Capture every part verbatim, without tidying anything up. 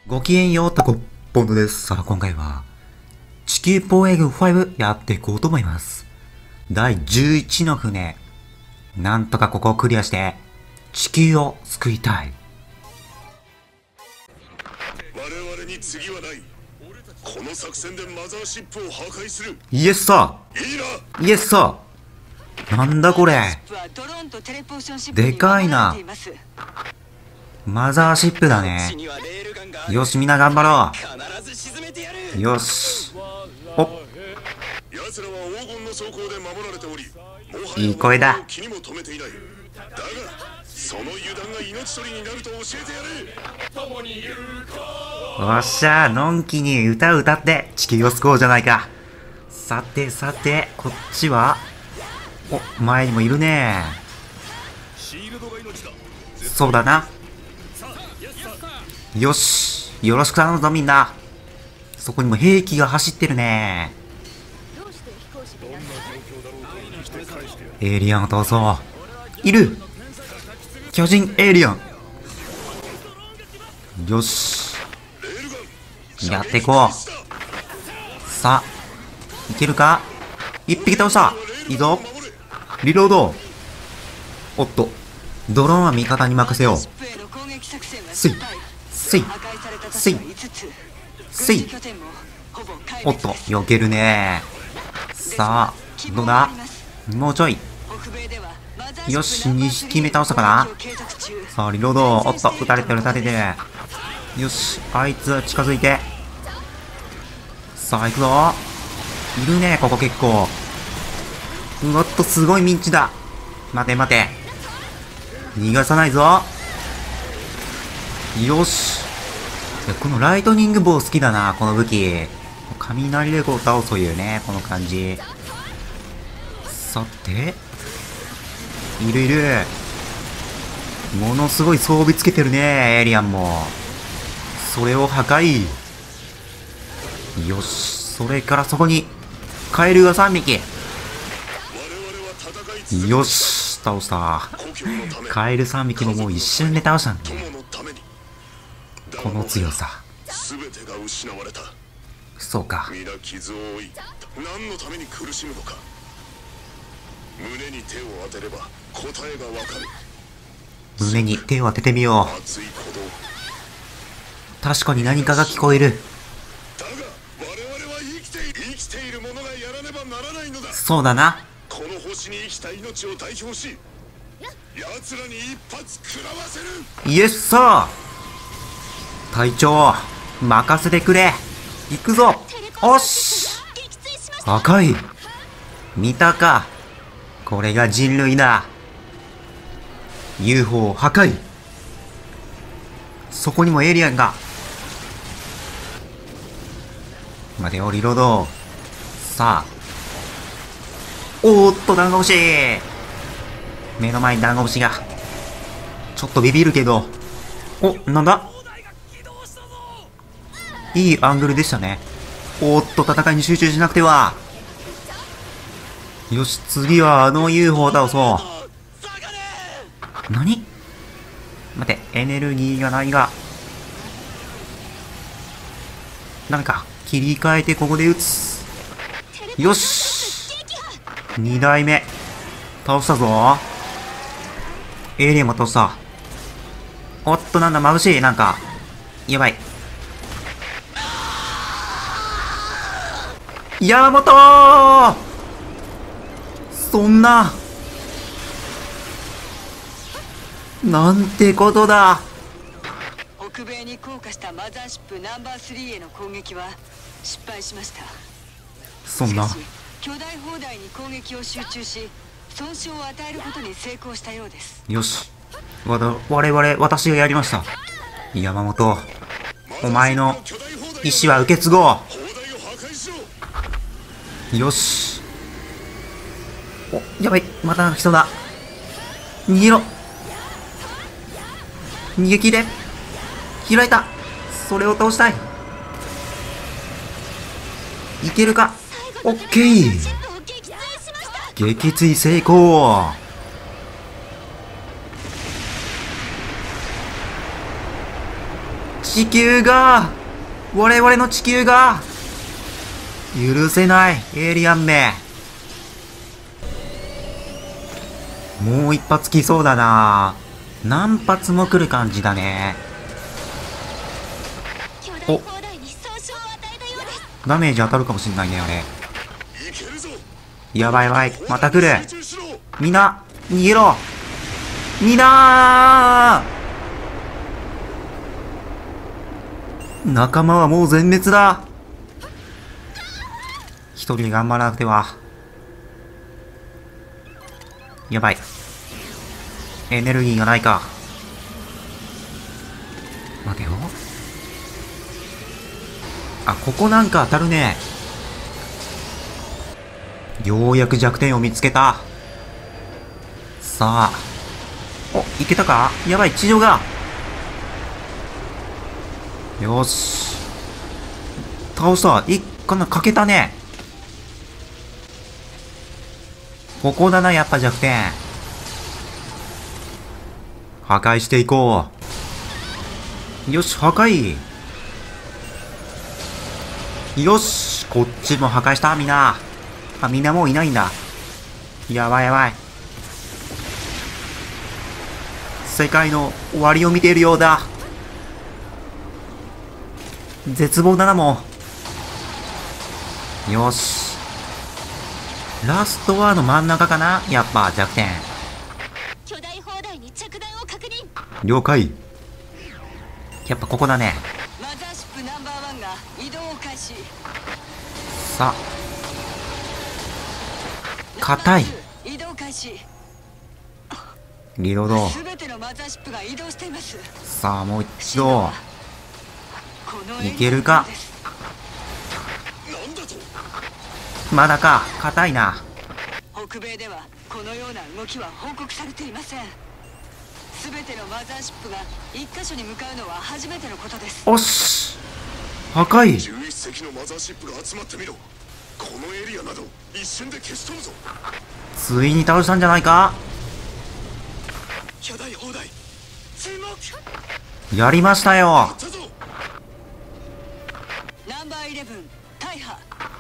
ごきげんよう、タコポンドです。さあ、今回は、地球防衛軍ファイブやっていこうと思います。だいじゅういちの船。なんとかここをクリアして、地球を救いたい。 我々に次はない。この作戦でマザーシップを破壊する。 イエスサいいな。 ーイエスサーなんだこれ。でかいな。マザーシップだね。よし、みんな頑張ろう。よし。おっ。 奴らは黄金の装甲で守られており、もはやいい声だ。 気にも留めていない。だが、その油断が命取りになると教えてやれ。 おっしゃー、のんきに歌を歌って地球を救おうじゃないか。さてさて、こっちはお、前にもいるね。そうだな。よし、よろしく頼むぞみんな。そこにも兵器が走ってるね。エイリアンを倒そう。いる巨人エイリアン。よし、やっていこう。さあ、いけるか。一匹倒した。いいぞ。リロード。おっと、ドローンは味方に任せよう。スイスイスイスイ。おっと、避けるね。さあ、どうだ。もうちょい。よし、にひきめ倒したかな。さあ、リロード。おっと、撃たれてる撃たれてる。よし、あいつ近づいて。さあ、行くぞ。いるね、ここ結構。うわっと、すごいミンチだ。待て待て。逃がさないぞ。よし。このライトニングボウ好きだな、この武器。雷でこう倒すというね、この感じ。さて。いるいる。ものすごい装備つけてるね、エイリアンも。それを破壊。よし。それからそこに、カエルがさんびき。よし。倒した。カエルさんびきももう一瞬で倒したんで。この強さ。 全てが失われた。 そうか。 皆傷を負い、何のために苦しむのか。胸に手を当てれば答えがわかる。 胸に手を当ててみよう。 熱い鼓動。 確かに何かが聞こえる。 だが我々は生きている生きている者がやらねばならないのだ。 そうだな。 この星に生きた命を代表し、奴らに一発食らわせる。 イエスサー。隊長、任せてくれ。行くぞ。おし。赤い。見たか。これが人類だ。ユーフォー 破壊。そこにもエイリアンが。待てよ、リロード。さあ。おーっと、ダンゴムシ。目の前にダンゴムシが。ちょっとビビるけど。お、なんだ。いいアングルでしたね。おーっと、戦いに集中しなくては。よし、次はあの ユーフォー を倒そう。何？待て、エネルギーがないが。ダメか。切り替えてここで撃つ。よし。に代目。倒したぞ。エイリアンも倒した。おっと、なんだ、眩しい。なんか。やばい。山本！そんな。なんてことだ。 北米に降下したマザーシップナンバースリーへの攻撃は失敗しました。 そんな。 しかし巨大砲台に攻撃を集中し損傷を与えることに成功したようです。 よし。わだ、我々、私がやりました。山本、お前の意志は受け継ごう。よし。お、やばい。また人だ。逃げろ。逃げ切れ。開いた。それを倒したい。いけるか。オッケー。撃墜成功。 地球が、我々の地球が、許せない、エイリアンめ。もう一発来そうだな。何発も来る感じだね。お、ダメージ当たるかもしんないね、あれ。やばいやばい、また来る。みんな、逃げろ。みんなー、仲間はもう全滅だ。一人頑張らなくては。やばい。エネルギーがないか。待てよ。あ、ここなんか当たるね。ようやく弱点を見つけた。さあ。お、いけたか？やばい、地上が。よし。倒した。い、かな、かけたね。ここだな、やっぱ弱点。破壊していこう。よし、破壊。よし、こっちも破壊した、みんな。あ、みんなもういないんだ。やばいやばい。世界の終わりを見ているようだ。絶望だな、もう。よし。ラストはあの真ん中かな？やっぱ弱点。 巨大砲台に着弾を確認。 了解。やっぱここだね。 マザーシップナンバーワンが移動を開始。 さあ。硬い。 移動開始。 リロード。 すべてのマザーシップが移動しています。 さあ、もう一度。いけるか。まだか。硬いな。 北米ではこのような動きは報告されていません。すべてのマザーシップが一箇所に向かうのは初めてのことです。 おし。破壊。 じゅういっせきのマザーシップが集まってみろ。このエリアなど一瞬で消し飛ぶぞ。 ついに倒したんじゃないか。 巨大砲台注目。 やりましたよ。 やったぞ。 ナンバーイレブン大破。や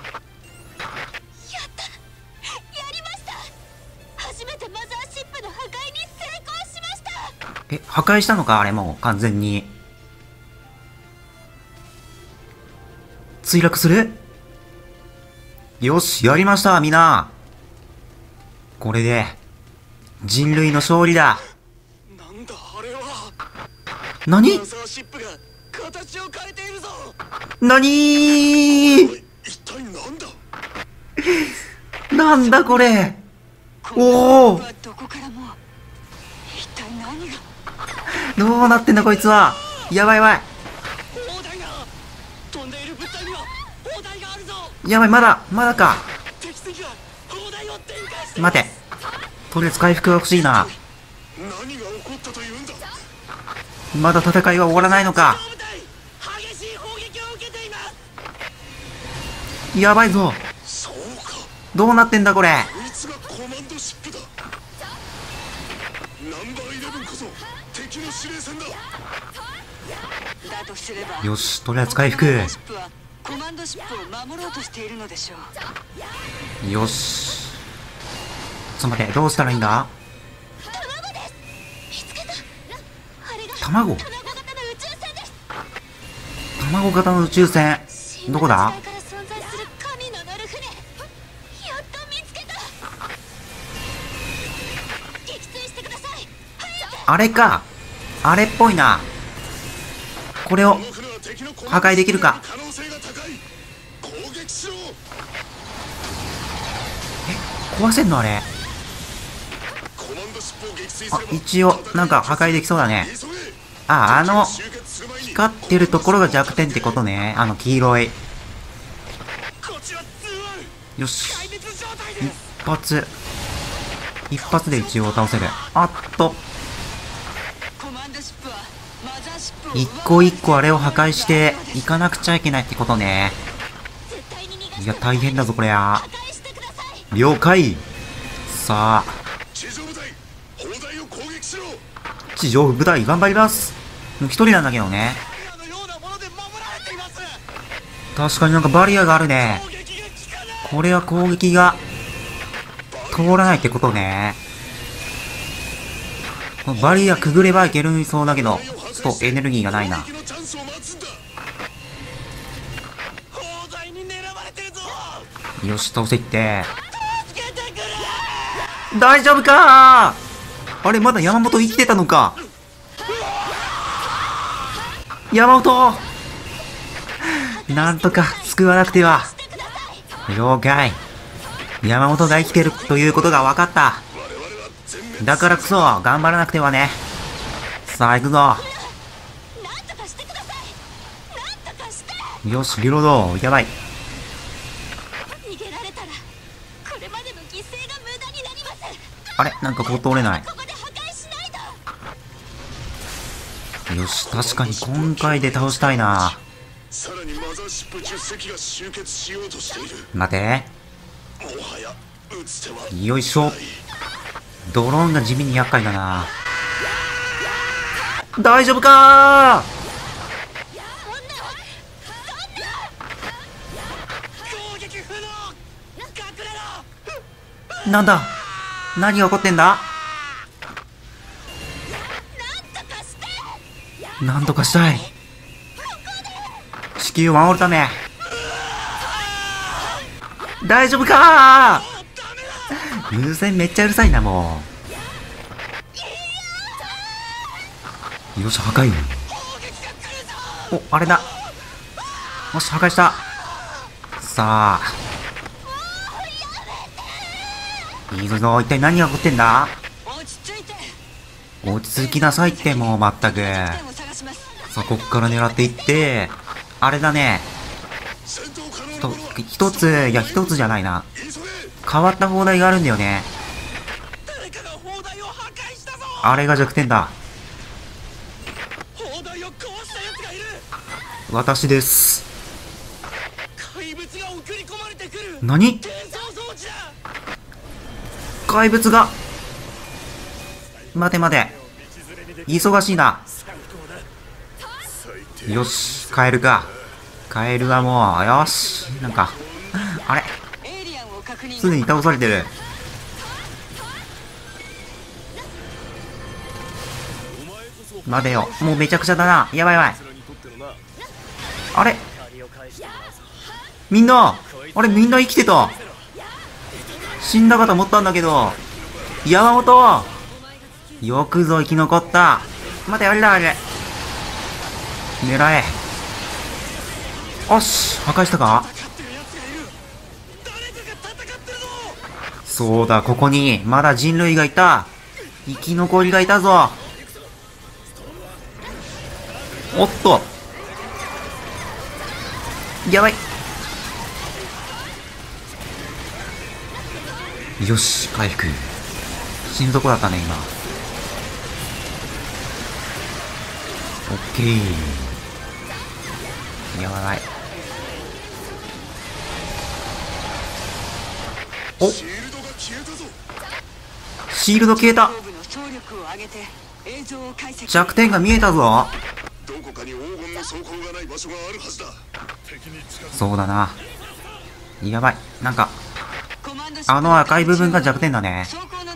った、やりました。初めてマザーシップの破壊に成功しました。 え、破壊したのかあれもう完全に。墜落する？よし、やりましたみんな。これで人類の勝利だ。 なんだあれは。 何？ マザーシップが形を変えているぞ。 何？ 一体なんだ。 なんだこれ。 おお。どこからも一体何が。 どうなってんだこいつは。やばいやばい。 砲台が飛んでいる物体には砲台があるぞ。 やばい、まだまだか。 敵戦が砲台を展開して。 待て。とりあえず回復が欲しいな。 何が起こったというんだ。 まだ戦いは終わらないのか。 激しい砲撃を受けています。 やばいぞ。 そうか。 どうなってんだこれ。 こいつがコマンドシップだ。ナンバーイレブンこそ敵の司令船だ。 だとすれば、 よし、とりあえず回復。 コマンドシップを守ろうとしているのでしょう。 よし。ちょっと待って、どうしたらいいんだ。 卵です。見つけた。あれが卵。 卵型の宇宙船です。 卵型の宇宙船。どこだ。 神の時代から存在する神の乗る船。やっと見つけた。撃墜してください。早く。 あれか。あれっぽいな。これを破壊できるか。え、壊せんのあれ。あ、一応なんか破壊できそうだね。あ、あの光ってるところが弱点ってことね。あの黄色い。よし、一発一発で一応倒せる。あっと、一個一個あれを破壊していかなくちゃいけないってことね。いや大変だぞこりゃ。了解。さあ、地上部隊頑張ります。もう一人なんだけどね。 確かになんかバリアがあるね。これは攻撃が通らないってことね。バリアくぐればいけるそうだけど、ちょっとエネルギーがないな。よし、倒せいって。大丈夫かー。あれ、まだ山本生きてたのか。山本なんとか救わなくては。了解。山本が生きてるということが分かった。だからこそ頑張らなくてはね。さあ行くぞ。よし、リロード。やばい。あれ、なんかここ通れない。よし、確かに今回で倒したいな。 さらにマザーシップじゅっせきが集結しようとしている。 待て。 もはや打つ手はよいしょ。ドローンが地味に厄介だな。大丈夫かー。なんだ、何が起こってんだ。なんとかしたい。地球を守るため。大丈夫かー。風船めっちゃうるさいな、もう。よし、破壊。お、あれだ。よし、破壊した。さあ。いいぞ、一体何が起こってんだ。落ち着きなさいって、もうまったく。さあ、こっから狙っていって、あれだね。と、一つ、いや、一つじゃないな。変わった砲台があるんだよね。あれが弱点だ。私です。何？怪物が。待て待て。忙しいな。よし、カエルか。カエルはもう、よし。なんか、あれ？すでに倒されてる。待てよ。もうめちゃくちゃだな。やばいやばい。あれ？みんな、あれみんな生きてた。死んだかと思ったんだけど。山本！よくぞ生き残った。待て、あれだ、あれ。狙え。よし、破壊したか？そうだ、ここに、まだ人類がいた。生き残りがいたぞ。おっと。やばい。よし、回復。死ぬとこだったね、今。オッケー。やばい。お、シールド消えた。弱点が見えたぞ。そうだな。やばい。なんかあの赤い部分が弱点だね。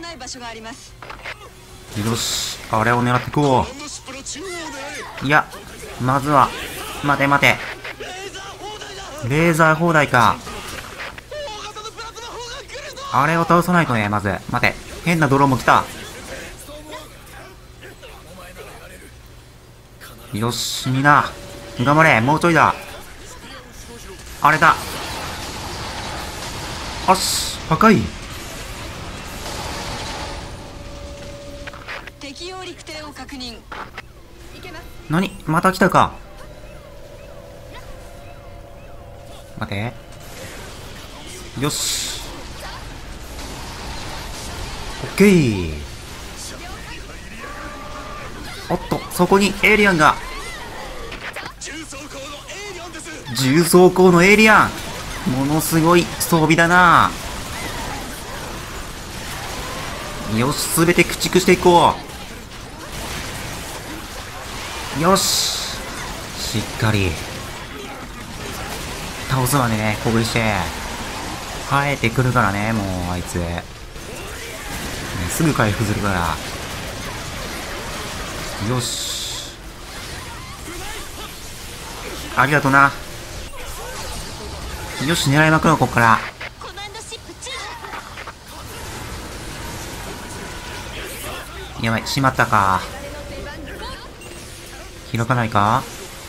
よし、あれを狙ってこう。いや、まずは待て待て。レーザー砲台か。あれを倒さないとね。まず待て。変なドローンも来た。よし、みんな頑張れ。もうちょいだ。あれだ。よし、破壊。 敵用陸艇を確認。 何？また来たか。待て。よし。オッケー。おっと、そこにエイリアンが。重装甲のエイリアン。ものすごい装備だな。よし、すべて駆逐していこう。よし、しっかり。 倒すわね、攻撃して。生えてくるからね、もう、あいつ。ね、すぐ回復するから。よし。ありがとな。よし、狙いまくろう、こっから。やばい、しまったか。開かないか。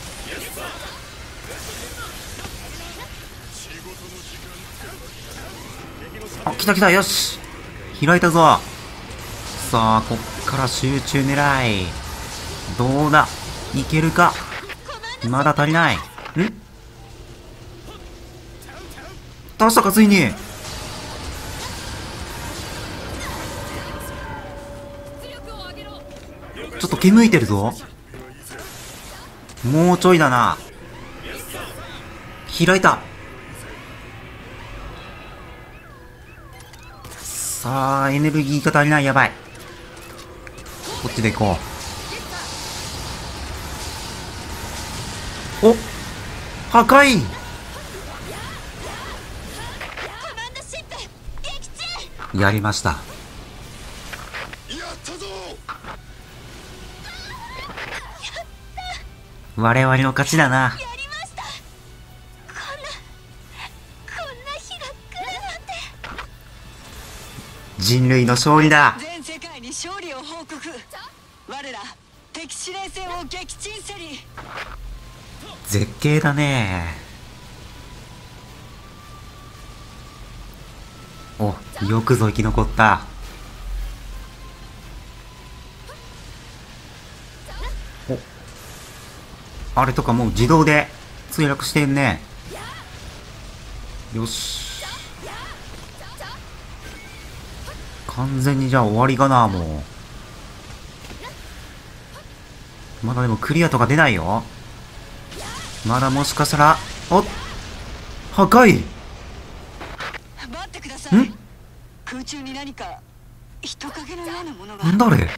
あ、来た来た、よし開いたぞ。さあ、こっから集中狙い。どうだ、いけるか。まだ足りない。ん倒したか、ついに。ちょっと煙いてるぞ。もうちょいだな。開いた。さあ、エネルギーが足りない。やばい。こっちで行こう。お、破壊。やりました。 やったぞ。 我々の勝ちだな。 やりました。こんなこんな日が来るなんて。 人類の勝利だ。 全世界に勝利を報告。我ら敵司令戦を撃沈せり。 絶景だね。お、よくぞ生き残った。お、あれとかもう自動で墜落してんね。よし、完全にじゃあ終わりかな。もうまだでもクリアとか出ないよ。まだもしかしたら、おっ、破壊。 待ってください。 ん？ 空中に何か人影のようなものが。 なんだあれ。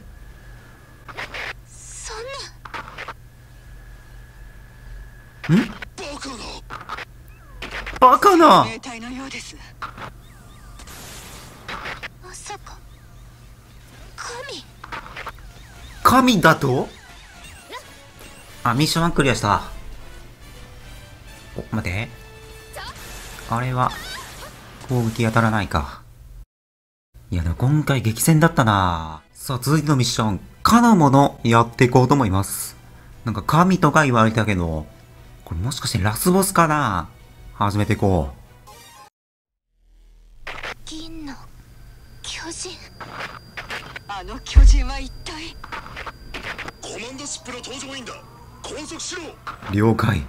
そんな。 ん？ バカな。 バカな。 生体のようです。まさか神。 神だと？あ、ミッションワンクリアした。お、待て。あれは攻撃当たらないか。いやでも今回激戦だったな。さあ続いてのミッション、かのものやっていこうと思います。なんか神とか言われたけど、これもしかしてラスボスかな。始めていこう。 銀の巨人。あの巨人は一体。 コマンドシップの搭乗員だ。拘束しろ。 了解。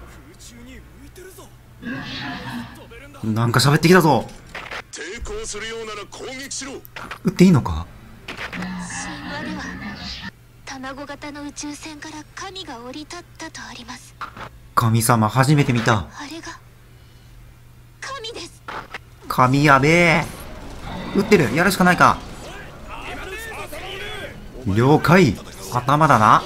なんか喋ってきたぞ。 抵抗するようなら攻撃しろ。 撃っていいのか。 神話では卵型の宇宙船から神が降り立ったとあります。 神様初めて見た。 あれが神です。 神やべえ。撃ってる。やるしかないか。了解。頭だな。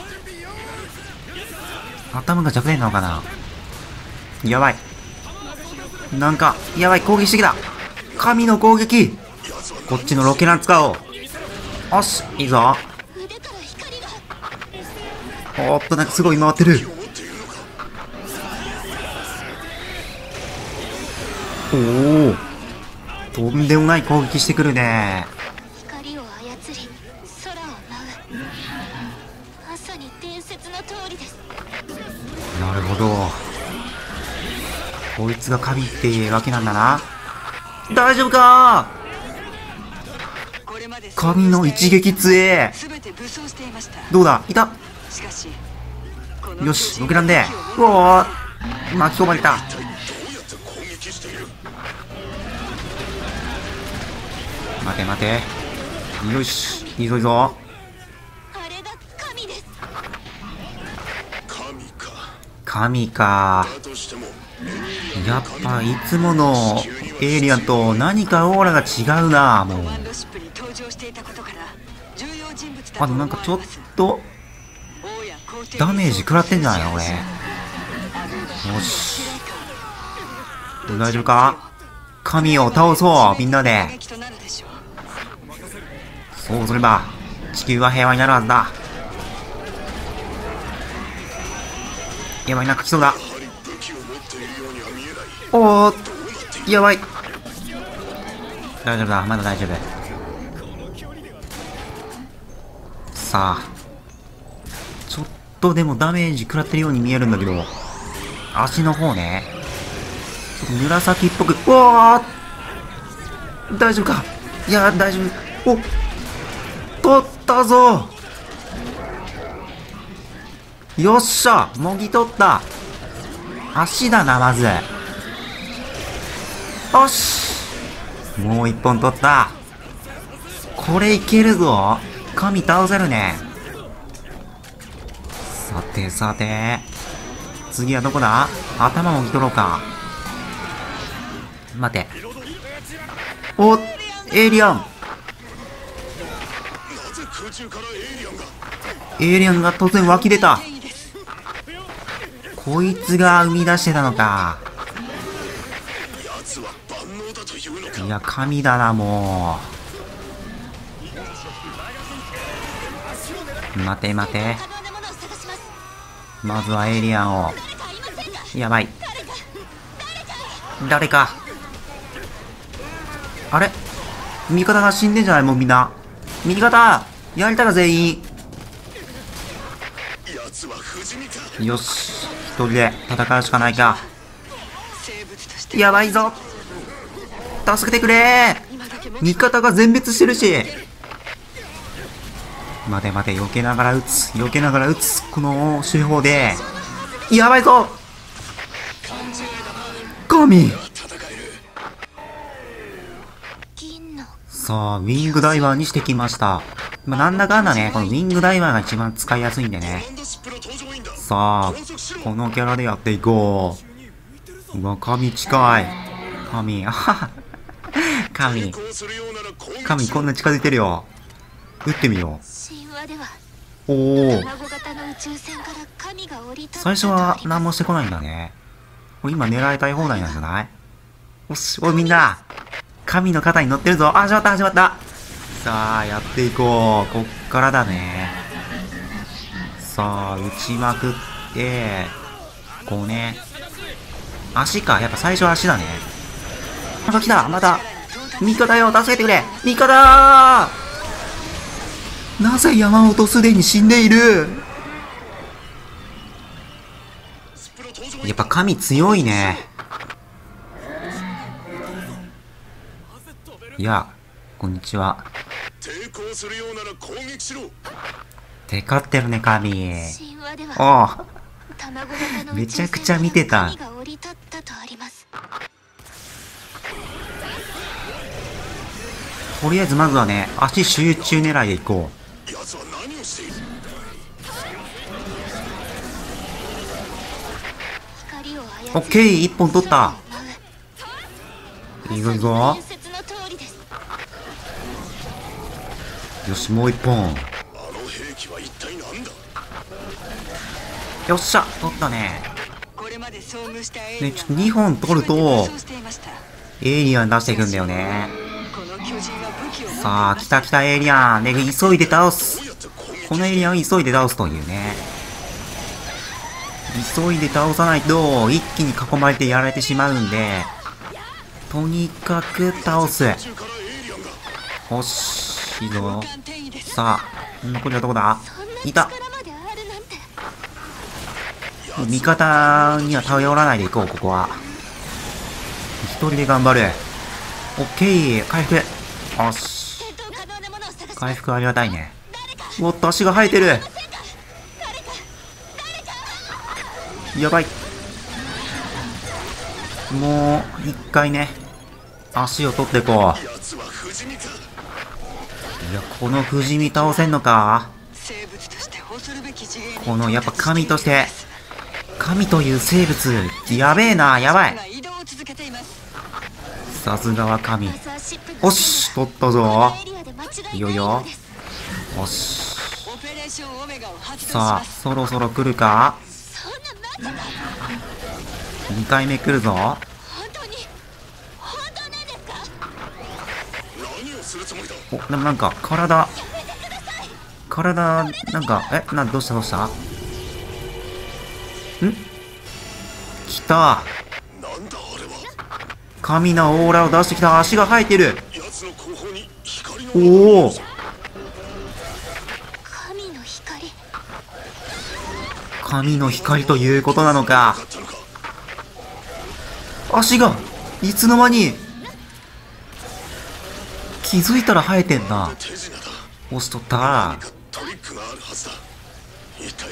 頭が弱点なのかな。やばい。なんかやばい、攻撃してきた。神の攻撃。こっちのロケラン使おう。よし、いいぞ。 腕から光が。 おーっと、なんかすごい回ってる。おお、とんでもない攻撃してくるね。 光を操り空を舞う。まさに伝説の通りです。 なるほど、こいつが神っていうわけなんだな。大丈夫か。神の一撃強え。どうだ、いた。よし、ロケランで。うおー、巻き込まれた。待て待て。よし、いいぞいいぞ。 あれが神です。 神か。 神か。やっぱいつものエイリアンと何かオーラが違うな。もうあ、でもなんかちょっとダメージ食らってんじゃないの俺。よし、 大丈夫か？神を倒そうみんなで。 撃となるでしょう。 そうすれば地球は平和になるはずだ。やばいな、来そうだ。 やはり武器を持っているようには見えない。 おー、 どうなっている？ やばい。大丈夫だ、まだ大丈夫。さあ、ちょっとでもダメージ食らってるように見えるんだけど、足の方ね、ちょっと紫っぽく、うわー、大丈夫か？いや、大丈夫。お、取ったぞ。よっしゃ、もぎ取った。足だな、まず。よし、もう一本取った。これいけるぞ。神倒せるね。さてさて、次はどこだ？頭もぎ取ろうか。待て。お、エイリアン。 なぜ空中からエイリアンが？ エイリアンが突然湧き出た。こいつが生み出してたのか。 奴は万能だというのか？ いや、神だな、もう。待て待て。 可能なものを探します。 まずはエイリアンを。 誰かいませんか？ やばい。誰か。あれ？味方が死んでんじゃない？もうみんな。味方やりたら全員。 奴は不死身か？ よし。一人で戦うしかないか。 生物としてやばいぞ。助けてくれ。 今だけも味方が全滅してるし。待て待て、避けながら撃つ。避けながら撃つ。この手法で。やばいぞ。神。 銀のさあ、ウィングダイバーにしてきました。まあ、なんだかんだね、このウィングダイバーが一番使いやすいんでね。 コマンドシップの搭乗員だ。 さあ、このキャラでやっていこう。うわ、神近い。神、あはは。神、 抵抗するようなら攻撃しろ。 神こんな近づいてるよ。撃ってみよ神話ではう。おお。 卵型の宇宙船から神が降り立った最初は何もししてこないんだね。これ今狙いたい放題なんじゃない？おし、おいみんな、神の肩に乗ってるぞ。あ、始まった始まった。さあ、やっていこう。こっからだね。さあ、撃ちまくって、こうね。足か。やっぱ最初は足だね。また来た。また。味方よ、助けてくれ。味方ー。なぜ山本すでに死んでいる？やっぱ神強いね。いや、こんにちは。 抵抗するようなら攻撃しろ。 テカってるね、神。 神話ではおう。 卵型のめ宇宙ちゃくちゃ船見てたから神が降り立ったとあります。 とりあえずまずはね、足集中狙いでいこ奴は何をしている？ 光を操う。オッケー、一本取った。いいぞいいぞ伝。説の通りです。 よし、もう一本。 あの兵器は一体何だ？ よっしゃ、取ったね。 これまで遭遇したエイリアンね、ちょっとにほん取ると全て武装していました。 エイリアン出していくんだよね。 この巨人は武器を持っていました。 さあ、来た来たエイリアン。で、急いで倒すどう。やって攻撃？ このエイリアンを急いで倒すというね。急いで倒さないと、一気に囲まれてやられてしまうんで、とにかく倒す。 空中からエイリアンが。 よし、いいぞ。 鑑定医です。 さあ、残りはどこだ？ そんないた。 力まであるなんて。 味方には頼らないでいこう、ここは。一人で頑張る。オッケー、回復。よし。 戦闘可能なものを探します。 回復ありがたいね。おっと、足が生えてる。やばい。もう、一回ね、足を取ってこう。 奴は不死身か？ いや、この不死身倒せんのか？ 生物として恐るべき次元にこの、やっぱ神として、神という生物、やべえな、やばい。 が移動を続けています。 さすがは神。 マザーシップのおし、取ったぞ。 エリアで間違いないいよいよようです。 おし。 オペレーションオメガを発動しさあ、 ます。 そろそろ来るか？ そんなまさかにかいめ来るぞ。 本当にするつもりだ。 お、でもなんか、体、体、なんか、え、な、どうしたどうしたん来た。 なんだあれは。 神のオーラを出してきた。足が生えてる。 奴の後方に光のおお、 神の光。 神の光ということなのか。 だったのか。 足がいつの間に、気づいたら生えてんな。 手品だ。 押しとった何かトリックがあるはずだ。一体。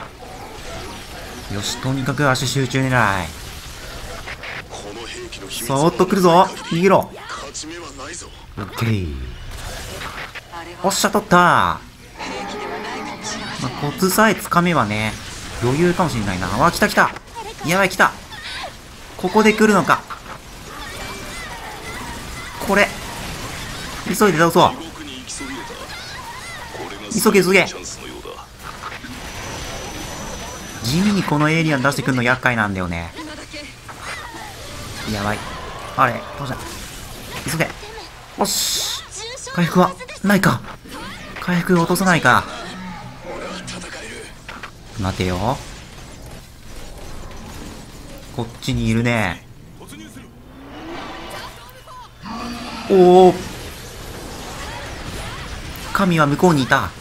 よし、とにかく足集中狙い。 この兵器の秘密そーっと来るぞ。逃げろ。 勝ち目はないぞ。 オッケー。 あれはおっしゃ、取った。ま兵器ではないかもしれません。 あ、コツさえつかめばね、余裕かもしれないな。わ、来た来た。やばい、来た。ここで来るのか。これ。急いで倒そう。 僕に行きそびれた。これが急げ急げチャンスのようだ。 地味にこのエイリアン出してくるの厄介なんだよね。 今だけやばい。あれ、どうした。急げ。よし。回復はないか。回復落とさないか。 俺は戦える。 待てよ。こっちにいるね。おお。神は向こうにいた。よ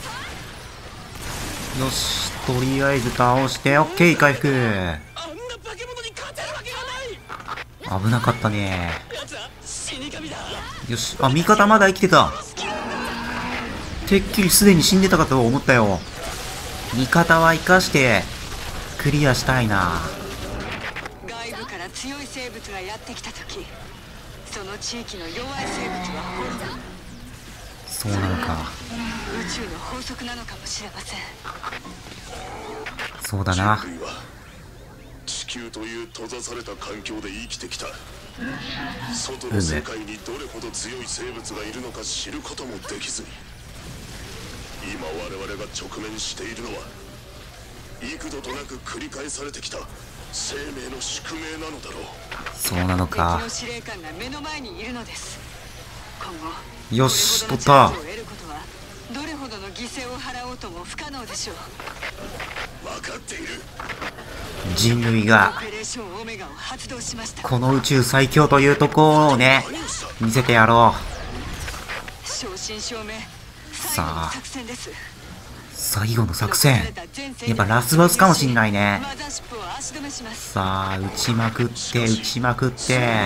し、とりあえず倒して、オッケー、回復。 あんな化け物に勝てるわけがない。 危なかったね。 奴は死神だ。 よし、あ、味方まだ生きてた。てっきりすでに死んでたかと思ったよ。味方は生かしてクリアしたいな。 外部から強い生物がやってきた時、その地域の弱い生物は滅ぶ。 そうなのか。 宇宙の法則なのかもしれません。 そうだな。 人類は地球という閉ざされた環境で生きてきた。外の世界にどれほど強い生物がいるのか知ることもできずに、今我々が直面しているのは幾度となく繰り返されてきた生命の宿命なのだろう。 そうなの敵か。 の司令官が目の前にいるのです。今後よし、 これ取ったほどのチャンスを得ることはどれほどの犠牲を払おうとも不可能でしょう。 分かっている。 人類がオペレーションオメガを発動しました。 この宇宙最強というところをね、 何をした。 見せてやろ正真正銘最さあ後の作戦です。 う。最後の作戦。やっぱラスボスかもしんないね。 マザーシップを足止めします。 さあ、撃ちまくって撃ちまくって。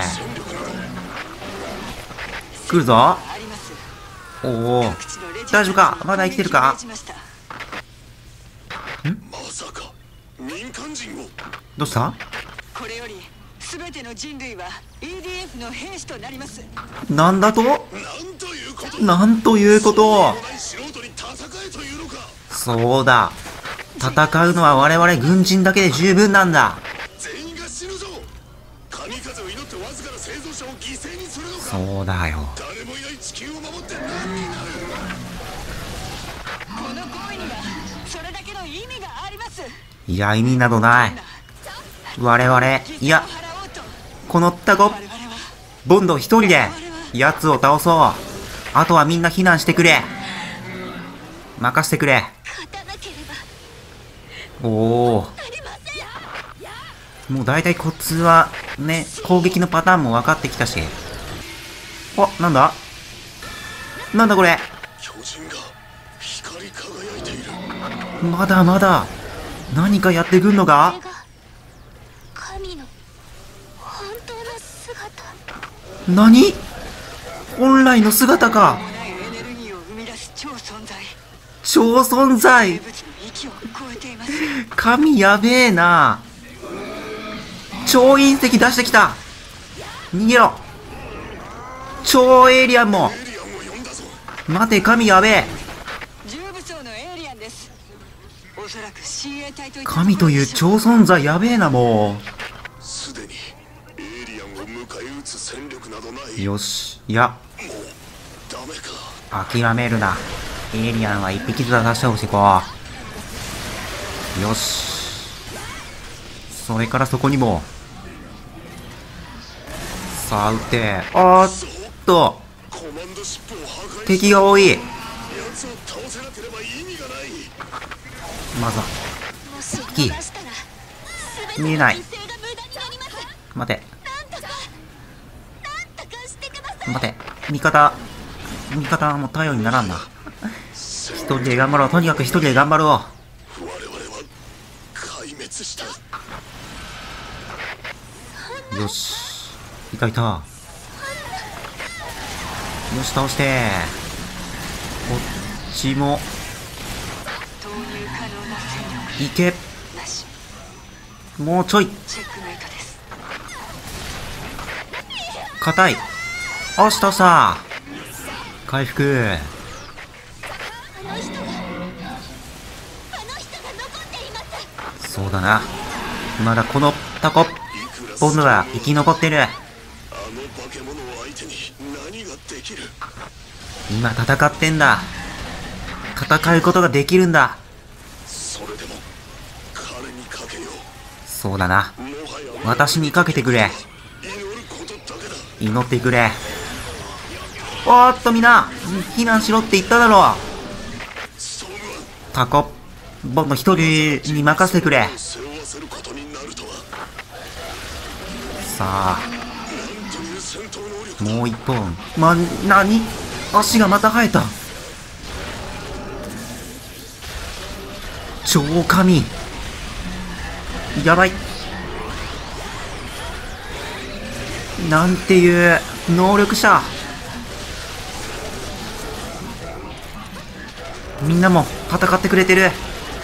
戦力など来るぞ。 あります。 おお。 各地のレジ大丈夫か。まだ生きてるか。 まさか民間人を。 どうした。 これより全ての人類は イーディーエフ の兵士となります。 なんだと。 なんということ。 なんということを。 ない素人に戦えというのか。 そうだ。戦うのは我々軍人だけで十分なんだ。 全員が死ぬぞ。神風を祈ってわずかな生存者を犠牲にするのか。 そうだよ。 誰もいない地球を守って何になる。 この行為にはそれだけの意味があります。 いや、意味などない。我々、いや、このったご、 我々はボンド一人で、奴を倒そう。あとはみんな避難してくれ。任せてくれ。 勝たなければおお。 なりません。 もう大体コツは、ね、攻撃のパターンも分かってきたし。お、なんだなんだこれ。 巨人が光り輝いている。 まだまだ、何かやってくんのか。 これが神の本当の姿。 何。本来の姿か。 ないエネルギーを生み出す超存在。 超存在。 生物の域を超えています。 神やべえな。超隕石出してきた。逃げろ。超エイリアンも。 エリアンを呼んだぞ。 待て、神やべえ。 重武装のエイリアンです。おそらく シーエー 隊といった神というところでしょ超存在やべえな、もすでにエイリアンを迎え撃つ戦力などない。 う。よし。いや、 もうダメか。 諦めるな。エイリアンは一匹ずつ出してほしいこう。よし。それからそこにも。さあ、撃って。おーっと。 コマンド敵が多い。 奴を倒せなければ意味がない。 まずはもし敵逃したら全見えない。 ての犠牲が無駄になります。 待てなんとかなんとかしてください。 待て、味方味方はもう頼りにならんな。一人で頑張ろう。とにかく一人で頑張ろ我々は壊滅した。 う。よし、いたいた。よし、倒して。こっちも投入可能な戦いけ。 力なし。 もうちょい。 チェックメイトです。 硬い。よし、倒した。回復。 あの人があの人が残っています。 そうだな。まだこのタコボムは生き残ってる。 あの化け物を相手に何ができる。 今戦ってんだ。戦うことができるんだ。 それでも彼にかけよう。 そうだな。 もはや私にかけてくれ。 祈ることだけだ。 祈ってくれ。おーっとみんな避難しろって言っただろストームはタコボンの一人に任せてくれ。 背負わせることになるとは。 さあなんという戦闘能力だ。 もう一本。ま、なに足がまた生えた。超神。やばい。なんていう能力者。みんなも戦ってくれてる。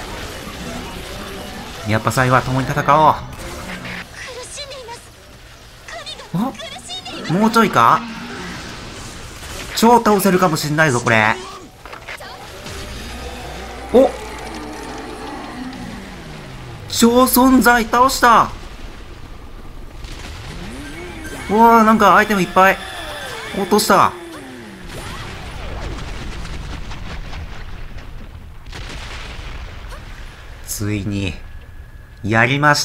やっぱ最後は共に戦おう。 苦しんでいます。神がお苦しんでいます。 もうちょいか。超倒せるかもしんないぞこれ。お、超存在倒した。うわー、なんかアイテムいっぱい落とした。ついにやりました。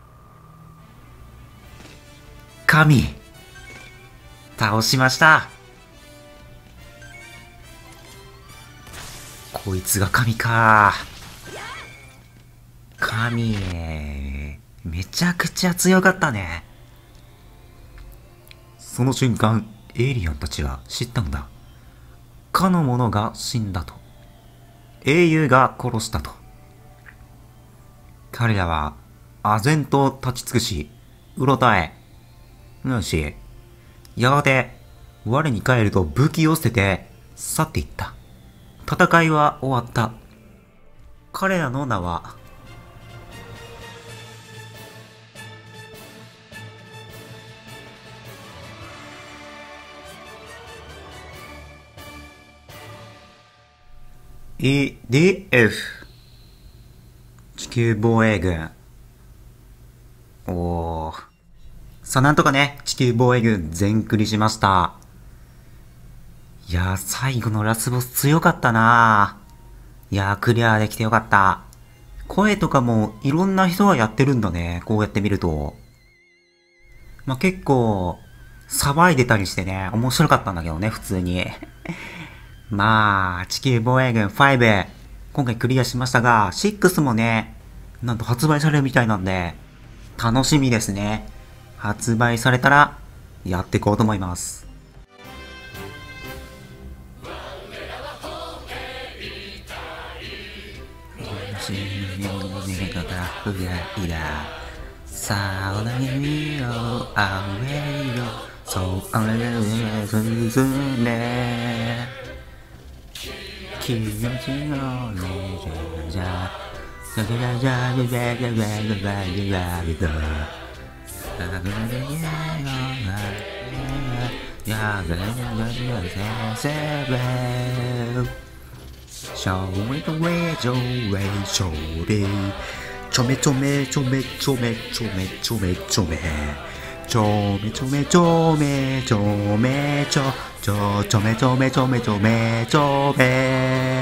神倒しました。こいつが神か。神めちゃくちゃ強かったね。その瞬間エイリアンたちは知ったんだ。かの者が死んだと、英雄が殺したと。彼らは唖然と立ち尽くしうろたえよし、やがて我に返ると武器を捨てて去っていった。戦いは終わった。彼らの名はイーディーエフ 地球防衛軍。おー。さあ、なんとかね、地球防衛軍全クリしました。いやー、最後のラスボス強かったなー。いやー、クリアできてよかった。声とかもいろんな人がやってるんだね。こうやって見ると。まあ、結構、騒いでたりしてね、面白かったんだけどね、普通に。まあ、地球防衛軍ファイブ、今回クリアしましたが、シックスもね、なんと発売されるみたいなんで、楽しみですね。発売されたら、やっていこうと思います。さあ、おなみよ、あえよ、そう、あれれれ、進んで、気持ちのねじゃじゃじゃじゃじゃじゃじゃじゃじゃじゃじゃじゃじゃ小妹妹就为手里，臭美臭美臭美臭美臭美臭美臭美，臭美臭美臭美臭美臭臭臭美臭美臭美臭美臭美。